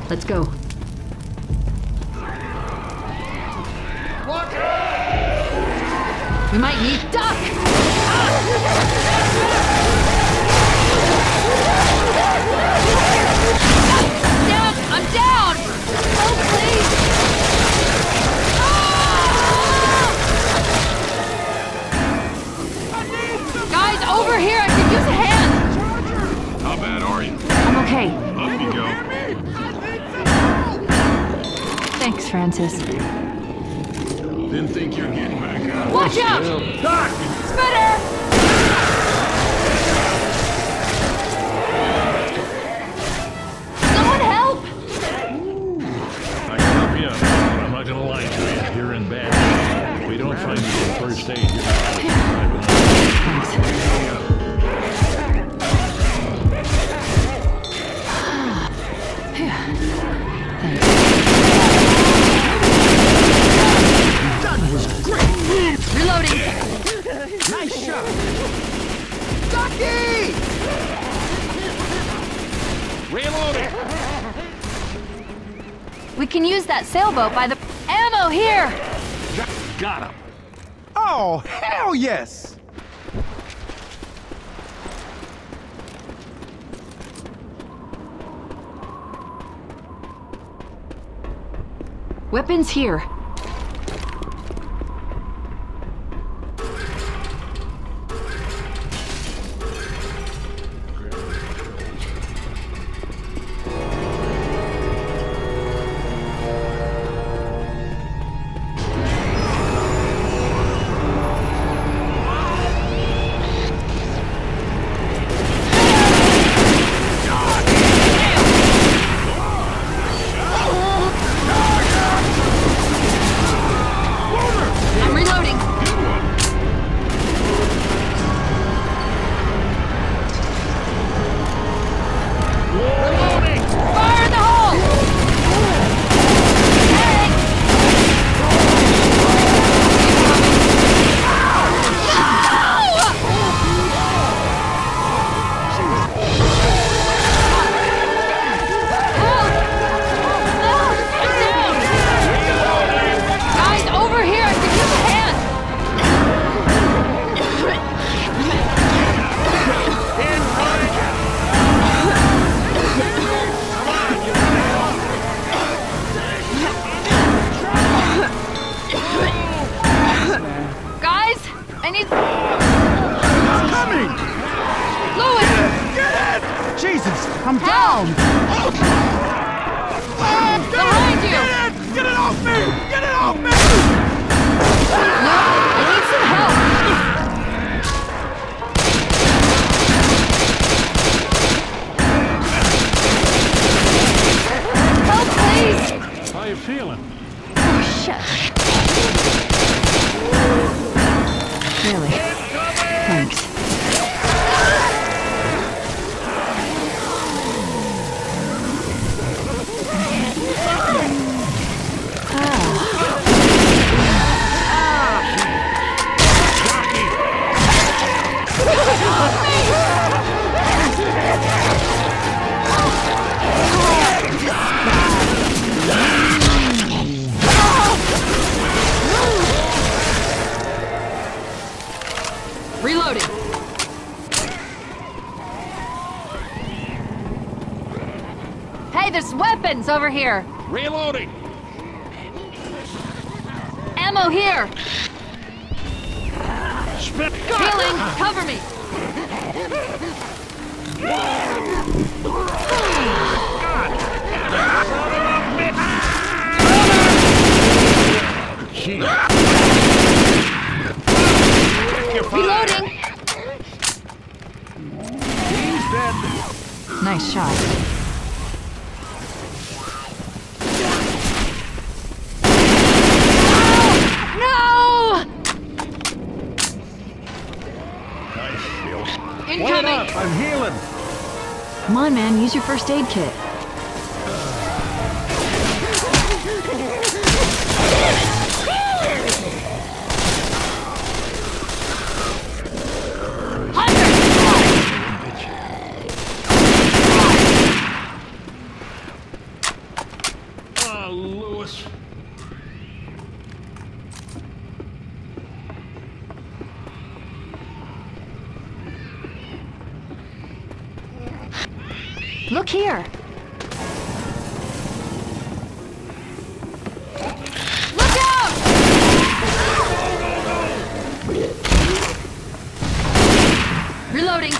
Let's go. We might need duck! Damn it! I'm down! Oh, please! Guys, over here! I could use a hand! How bad are you? I'm okay. Up you go. Thanks, Francis. Didn't think you'd get back out. Watch out! Doc! Spitter! Someone help! I can help you, but I'm not gonna lie to you. You're in bad shape. If we don't find you in first aid, you're Thanks. That was great! Reloading! Nice shot! Ducky! reloading. We can use that sailboat by the... Ammo here! Got him. Oh, hell yes! Weapons here. I'm reloading. Reloading. Fire in the hole! Hey! Guys, over here! I can use a hand! Guys, I need... Coming! Louis! Get it! Jesus, I'm Help! down! Behind you! Get it off me! Get it off me! I need some help! Help, please! How you feeling? Oh, shit. Really? Thanks. Reloading. Hey, there's weapons over here. Reloading. Ammo here. Spit. Healing. Cover me. Gee. Reloading. He's dead. Nice shot. No! Nice kill. Wait Incoming. up! I'm healing! Come on, man. Use your first aid kit. Look here. Look out! Reloading.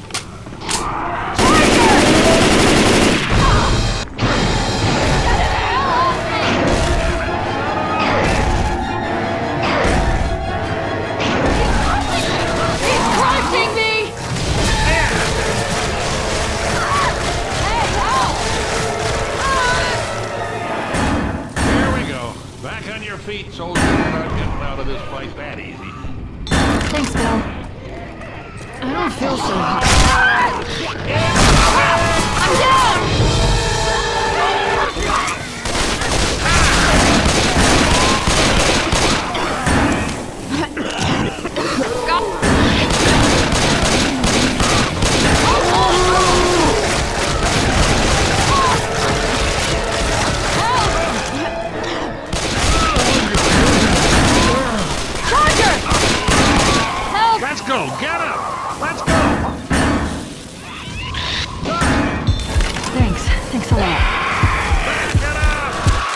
Feet, soldier. We're not getting out of this fight that easy. Thanks, Bill. I don't feel so hot. I'm down! Let's go! Get up! Let's go! Thanks a lot. Get up!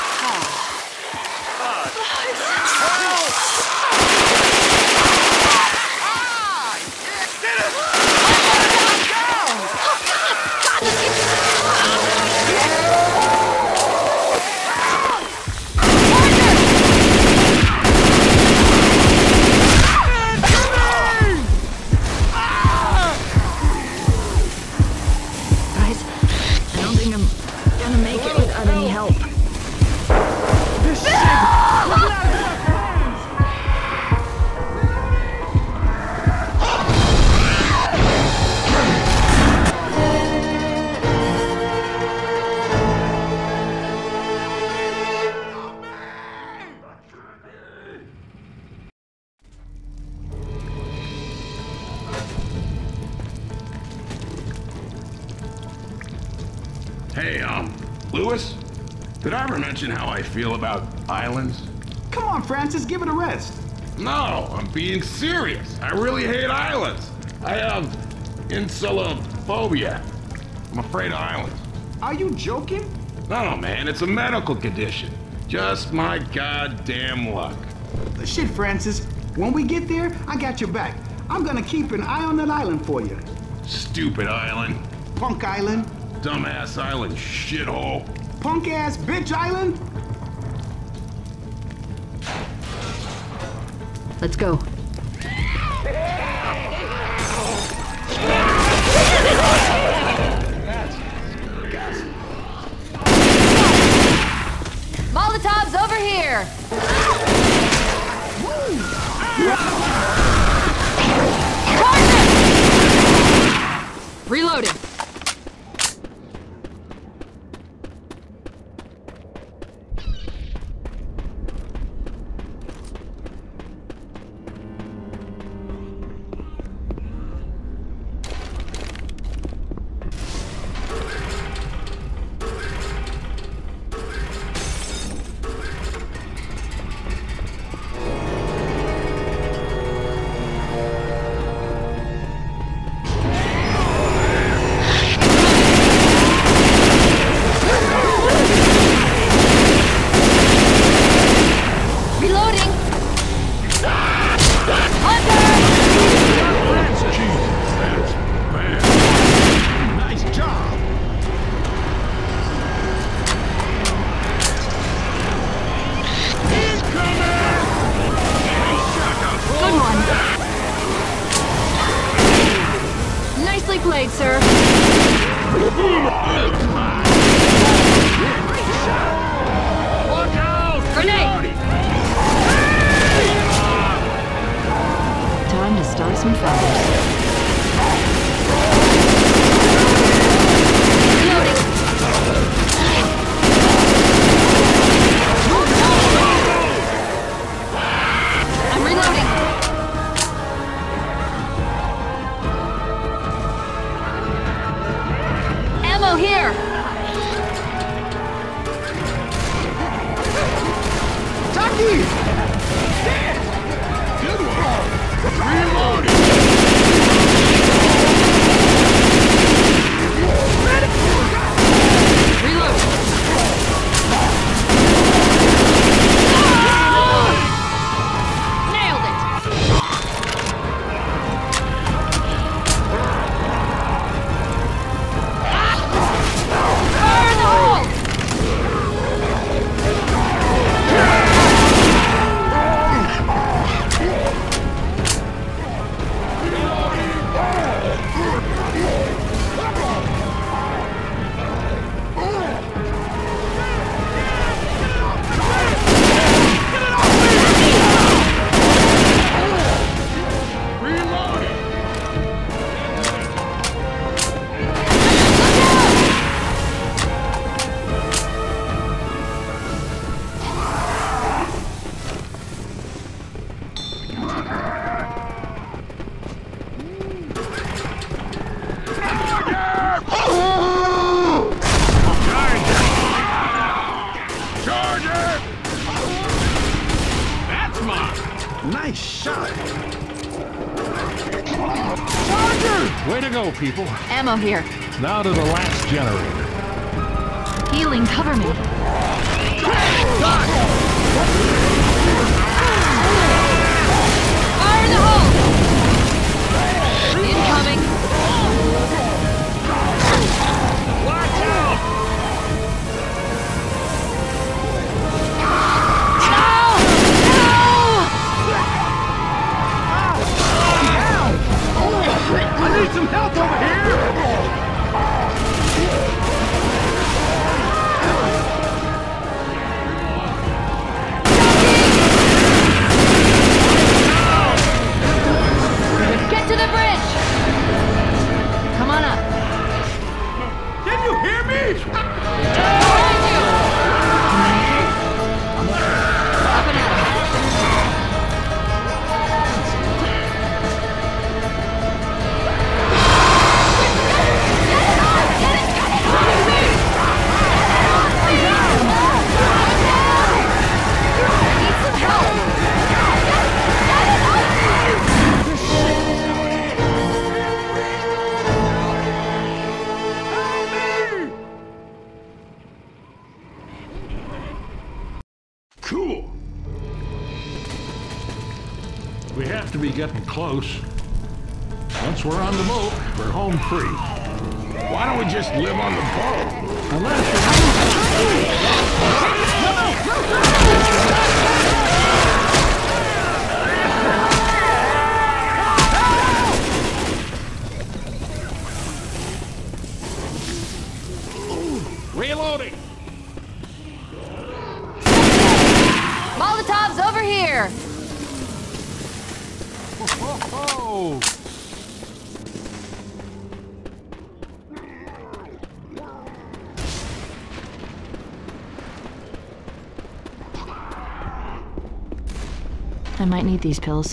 Hey, Lewis? Did I ever mention how I feel about islands? Come on, Francis, give it a rest. No, I'm being serious. I really hate islands. I have insulaphobia. I'm afraid of islands. Are you joking? No, man, it's a medical condition. Just my goddamn luck. Shit, Francis. When we get there, I got your back. I'm gonna keep an eye on that island for you. Stupid island. Punk Island. Dumbass island, shithole. Punk-ass bitch island. Let's go. Molotov's over here! Reloading. Played, sir. Look out! Grenade! Time to start some fires. Reloading. I'm reloading. Ammo here! Taki! Good one. Reloading. Nice shot. Way to go, people. Ammo here. Now to the last generator. Healing, cover me. Fire in the hole! Incoming. Watch out! I need some help over here. Get to the bridge! Come on up. Can you hear me? Behind you! Up and at 'em. Need some help! Cool. We have to be getting close. Once we're on the boat, we're home free. Why don't we just live on the boat? Reloading! Molotovs over here! Oh! I might need these pills.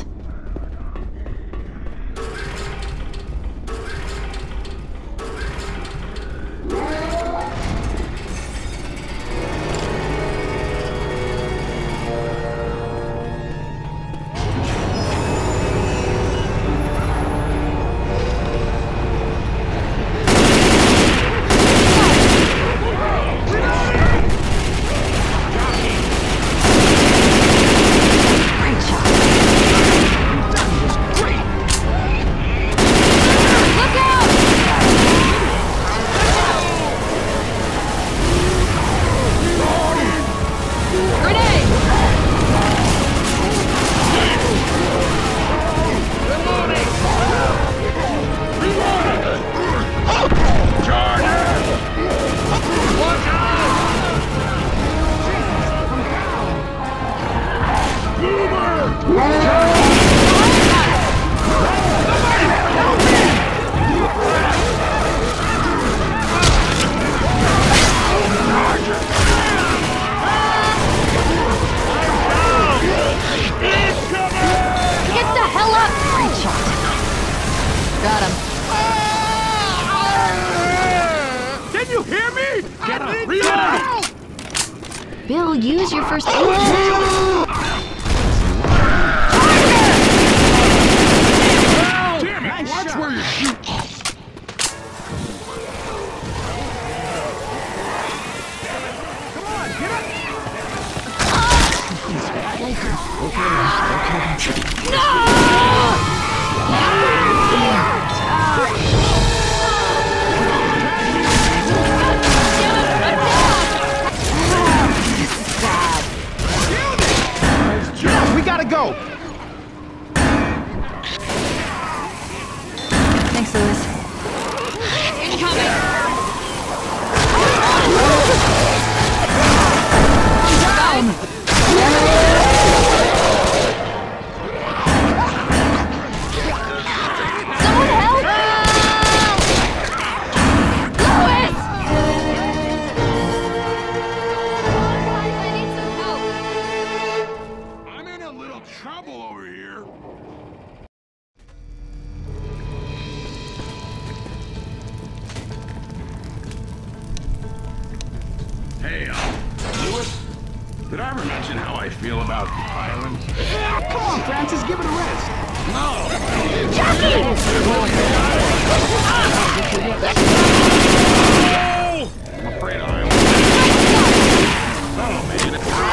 Great shot. Look out! Grenade! Get the hell up! Great shot. Got him. Can you hear me? Get up! I need Reload! help. Bill, use your first aid. Damn it! Watch where you're shooting. We gotta go. Thanks, Lewis. Incoming! Down! Someone help! Lewis! Guys, I need some help. I'm in a little trouble over here. Hey, Lewis? Did Did I ever mention how I feel about islands? Come on, Francis, give it a rest. I'm afraid islands. Oh, man.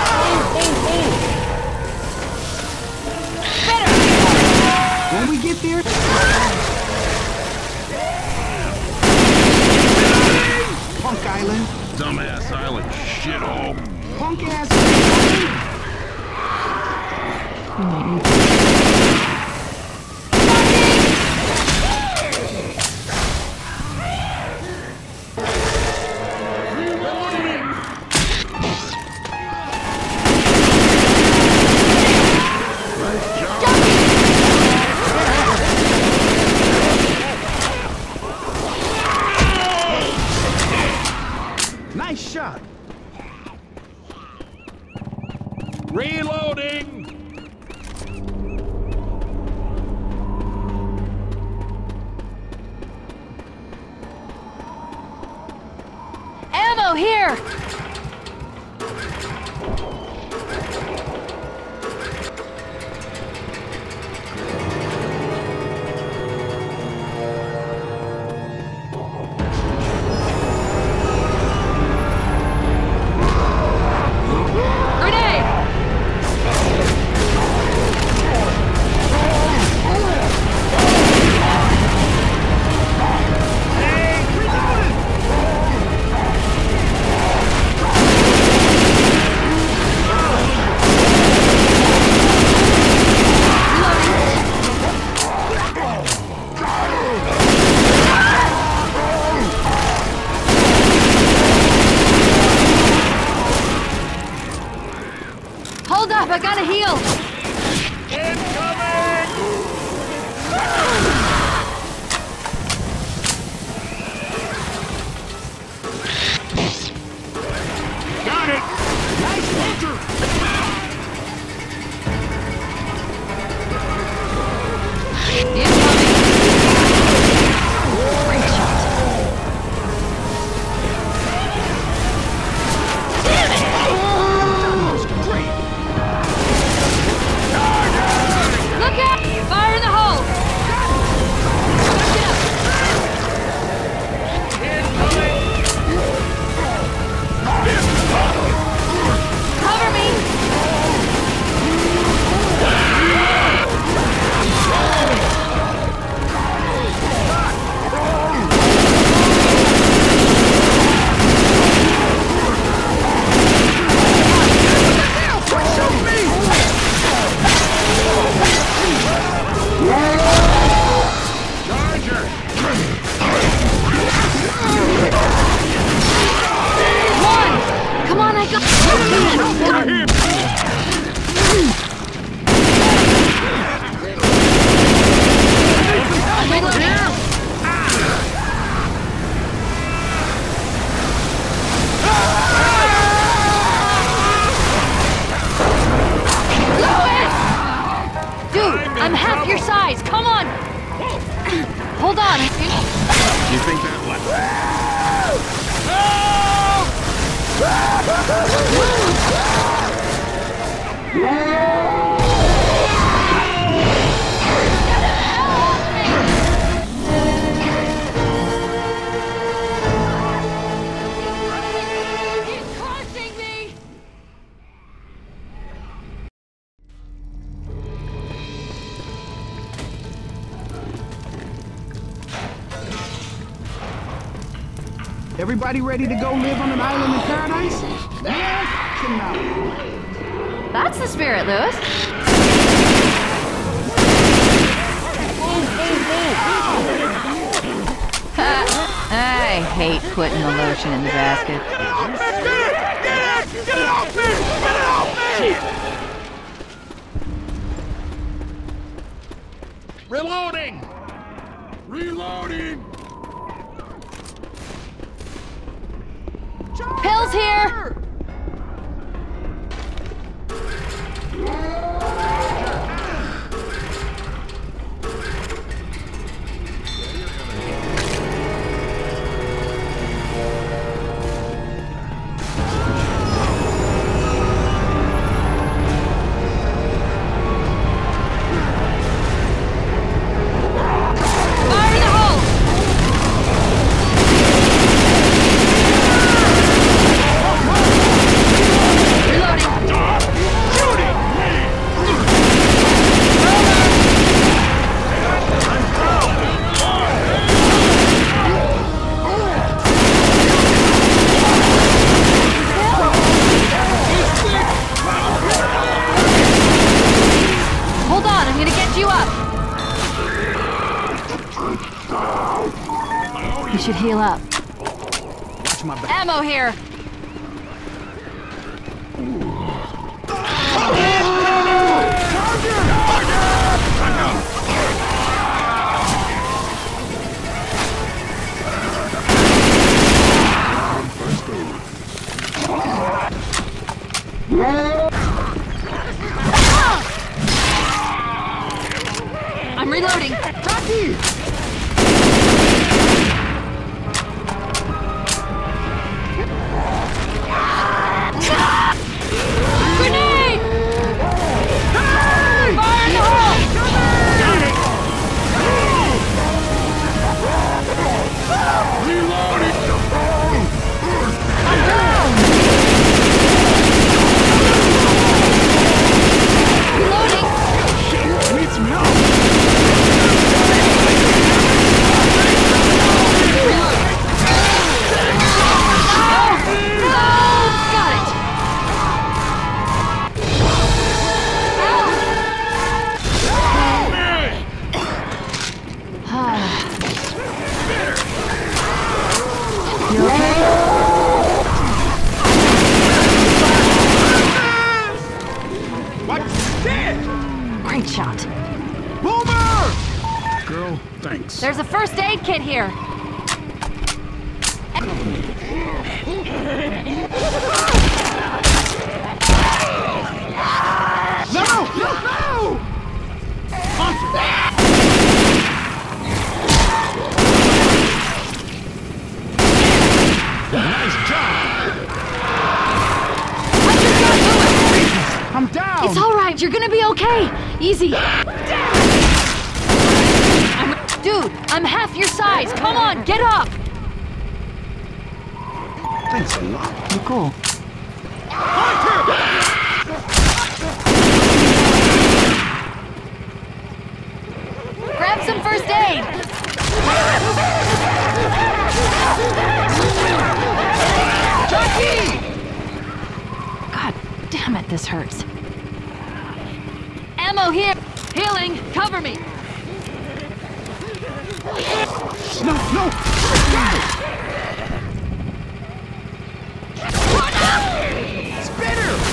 When we get there, Punk Island. Dumbass island shithole. Punk ass. Nice shot. Reloading! Ammo here! Grenade! Hold up, I gotta heal! Got it. Nice hunter. Great shot. Look out! Fire in the hole! Cover me! One! Come on, I got... Dude, I'm half your size. Come on. Hold on. You think that left? He's crushing me. Everybody ready to go live on an island in paradise? Yeah, cannot. That's the spirit, Lewis. I hate putting the lotion in the basket. Get it off me! Get it off me! Reloading! Reloading! Pills here! gonna get you up. You should heal up. Watch my back. Ammo here. I'm reloading. Rocky! Grenade! Fire in the hole! Got it! Reloading! I'm down! Reloading! Need some help! Got it! You okay? What's this? Great shot. Boomer! Girl, thanks. There's a first aid kit here. No! No! No! Nice job! I'm down! It's all right. You're gonna be okay. Easy. Dude, I'm half your size. Come on, get up. Thanks a lot. You're cool. Grab some first aid. God damn it, this hurts. Ammo here. Healing. Cover me. No! No! Spinner!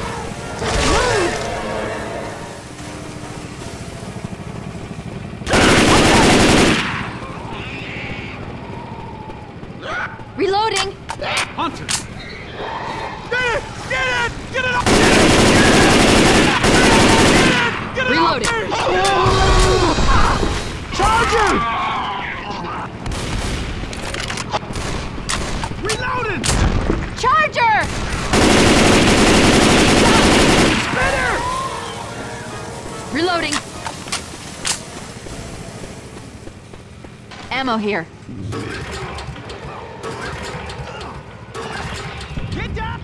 Reloading. Hunter! Get it! Get it! Get it up! Get it! Get it! Reloading. Charger! Reloading! Charger! Spinner! Reloading. Ammo here. Get up!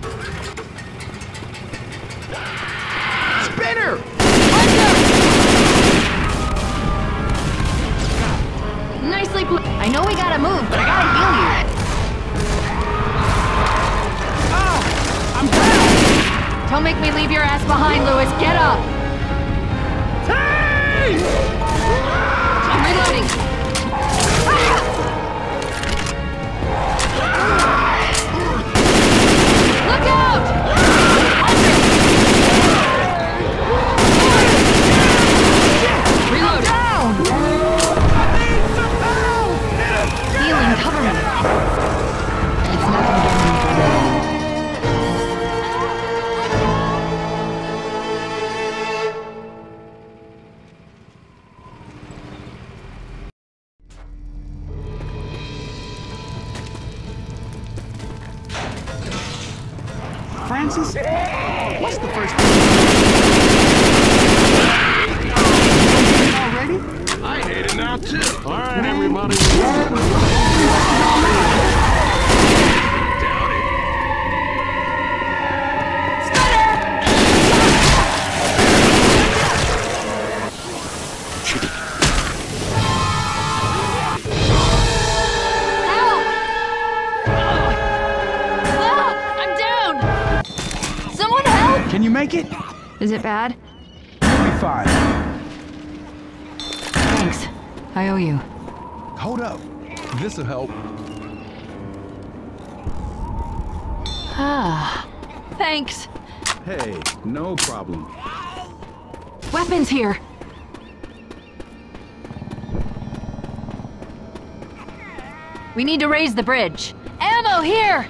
Spinner! Nicely put. I know we gotta move, but I gotta heal you. Oh! I'm down! Don't make me leave your ass behind, Lewis. Get up. Hey! I'm reloading. Look out! Reloading. Down! I need some help! Healing, cover me. It's not gonna get any better. Francis? What's the first thing? Already? I hate it now, too. All right, everybody. Help! I'm down! Someone help! Can you make it? Is it bad? You'll be fine. I owe you. Hold up. This'll help. Ah, thanks. Hey, no problem. Weapons here. We need to raise the bridge. Ammo here!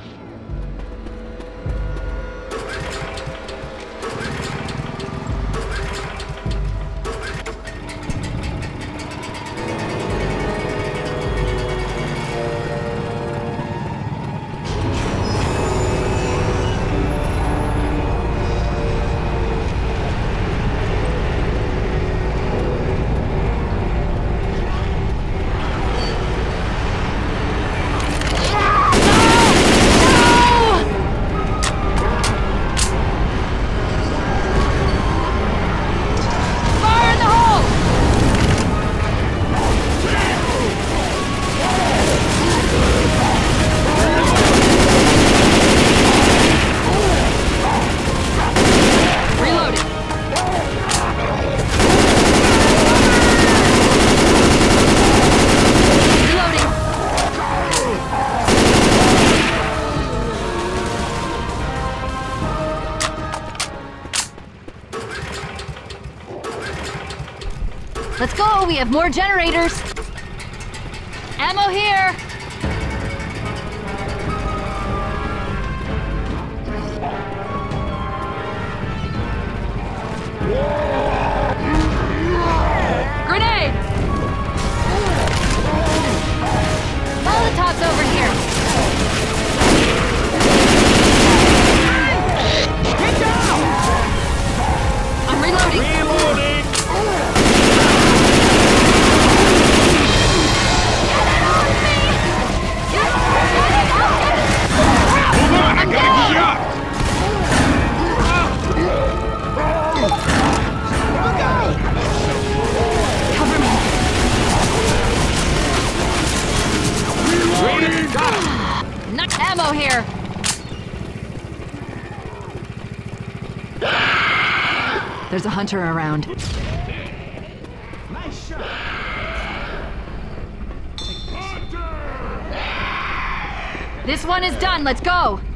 Let's go, we have more generators! Ammo here! Grenade! Molotov's over here! Get down! I'm reloading! Reloading! Not ammo here! There's a hunter around. Nice shot. This one is done, let's go!